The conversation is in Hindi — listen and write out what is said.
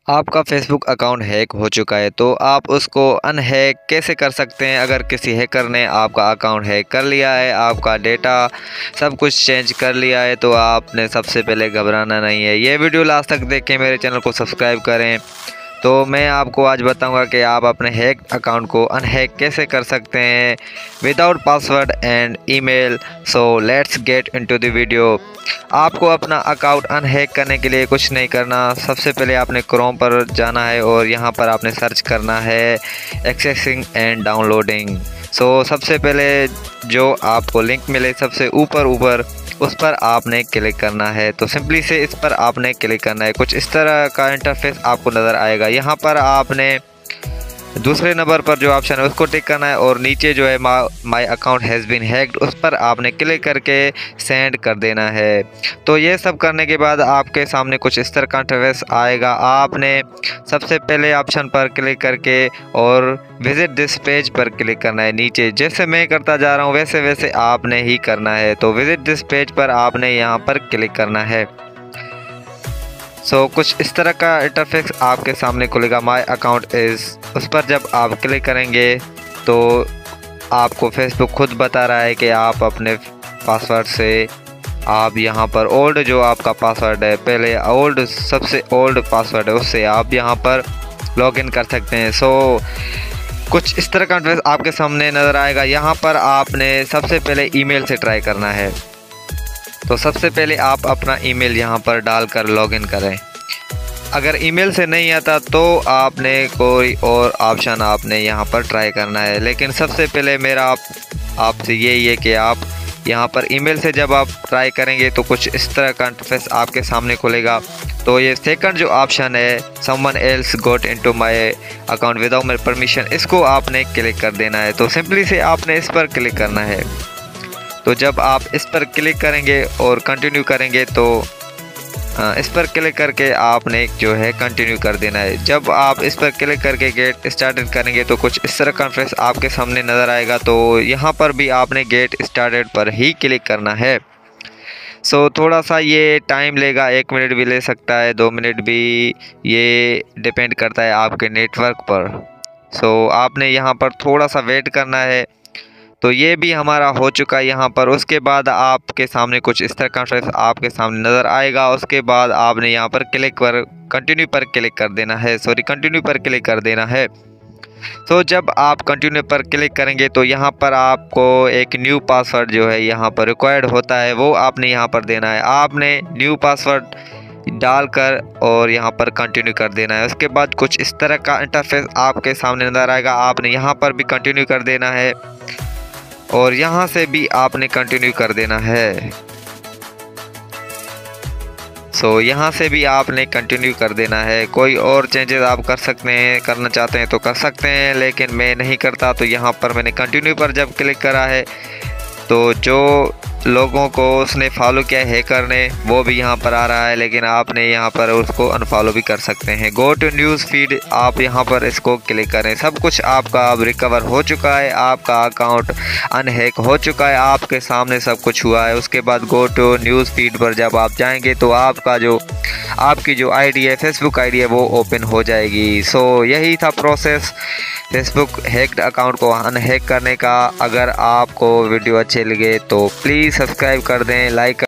आपका फेसबुक अकाउंट हैक हो चुका है तो आप उसको अनहैक कैसे कर सकते हैं। अगर किसी हैकर ने आपका अकाउंट हैक कर लिया है, आपका डेटा सब कुछ चेंज कर लिया है, तो आपने सबसे पहले घबराना नहीं है। ये वीडियो लास्ट तक देख के मेरे चैनल को सब्सक्राइब करें। तो मैं आपको आज बताऊंगा कि आप अपने हैक अकाउंट को अनहैक कैसे कर सकते हैं without password and email. So let's get into the video. आपको अपना अकाउंट अनहैक करने के लिए कुछ नहीं करना। सबसे पहले आपने क्रोम पर जाना है और यहाँ पर आपने सर्च करना है एक्सेसिंग एंड डाउनलोडिंग। सो सबसे पहले जो आपको लिंक मिले सबसे ऊपर उस पर आपने क्लिक करना है। तो सिंपली से इस पर आपने क्लिक करना है। कुछ इस तरह का इंटरफेस आपको नज़र आएगा। यहाँ पर आपने दूसरे नंबर पर जो ऑप्शन है उसको टिक करना है और नीचे जो है my account has been hacked उस पर आपने क्लिक करके सेंड कर देना है। तो ये सब करने के बाद आपके सामने कुछ इस तरह का इंटरफेस आएगा। आपने सबसे पहले ऑप्शन पर क्लिक करके और विजिट दिस पेज पर क्लिक करना है। नीचे जैसे मैं करता जा रहा हूँ वैसे वैसे आपने ही करना है। तो विजिट दिस पेज पर आपने यहाँ पर क्लिक करना है। कुछ इस तरह का इंटरफेस आपके सामने खुलेगा। माय अकाउंट इज़, उस पर जब आप क्लिक करेंगे तो आपको फेसबुक खुद बता रहा है कि आप अपने पासवर्ड से आप यहाँ पर ओल्ड जो आपका पासवर्ड है, पहले ओल्ड सबसे ओल्ड पासवर्ड है, उससे आप यहाँ पर लॉगिन कर सकते हैं। कुछ इस तरह का इंटरफेस आपके सामने नज़र आएगा। यहाँ पर आपने सबसे पहले ईमेल से ट्राई करना है। तो सबसे पहले आप अपना ईमेल यहाँ पर डालकर लॉगिन करें। अगर ईमेल से नहीं आता तो आपने कोई और ऑप्शन आपने यहाँ पर ट्राई करना है। लेकिन सबसे पहले मेरा आपसे यही है कि आप यहाँ पर ईमेल से जब आप ट्राई करेंगे तो कुछ इस तरह का इंटरफेस आपके सामने खुलेगा। तो ये सेकंड जो ऑप्शन है someone else got into my account without my permission, इसको आपने क्लिक कर देना है। तो सिंपली से आपने इस पर क्लिक करना है। तो जब आप इस पर क्लिक करेंगे और कंटिन्यू करेंगे तो इस पर क्लिक करके आपने जो है कंटिन्यू कर देना है। जब आप इस पर क्लिक करके गेट स्टार्टेड करेंगे तो कुछ इस तरह का इंटरफेस आपके सामने नज़र आएगा। तो यहाँ पर भी आपने गेट स्टार्टेड पर ही क्लिक करना है। थोड़ा सा ये टाइम लेगा, 1 मिनट भी ले सकता है, 2 मिनट भी, ये डिपेंड करता है आपके नेटवर्क पर। आपने यहाँ पर थोड़ा सा वेट करना है। तो ये भी हमारा हो चुका है यहाँ पर। उसके बाद आपके सामने कुछ इस तरह का इंटरफेस आपके सामने नज़र आएगा। उसके बाद आपने यहाँ पर कंटिन्यू पर क्लिक कर देना है। कंटिन्यू पर क्लिक कर देना है। जब आप कंटिन्यू पर क्लिक करेंगे तो यहाँ पर आपको एक न्यू पासवर्ड जो है यहाँ पर रिक्वायर्ड होता है, वो आपने यहाँ पर देना है। आपने न्यू पासवर्ड डालकर और यहाँ पर कंटिन्यू कर देना है। उसके बाद कुछ इस तरह का इंटरफेस आपके सामने नज़र आएगा। आपने यहाँ पर भी कंटिन्यू कर देना है और यहाँ से भी आपने कंटिन्यू कर देना है। यहाँ से भी आपने कंटिन्यू कर देना है। कोई और चेंजेस आप कर सकते हैं, करना चाहते हैं तो कर सकते हैं, लेकिन मैं नहीं करता। तो यहाँ पर मैंने कंटिन्यू पर जब क्लिक करा है तो जो लोगों को उसने फॉलो किया है हैकर ने, वो भी यहाँ पर आ रहा है, लेकिन आपने यहाँ पर उसको अनफॉलो भी कर सकते हैं। गो टू न्यूज़ फीड, आप यहाँ पर इसको क्लिक करें। सब कुछ आपका अब रिकवर हो चुका है, आपका अकाउंट अनहैक हो चुका है, आपके सामने सब कुछ हुआ है। उसके बाद गो टू न्यूज़ फीड पर जब आप जाएंगे तो आपकी जो आईडी है, फेसबुक आईडी है, वो ओपन हो जाएगी। यही था प्रोसेस फेसबुक हैक्ड अकाउंट को अनहैक करने का। अगर आपको वीडियो अच्छे लगे तो प्लीज़ सब्सक्राइब कर दें, लाइक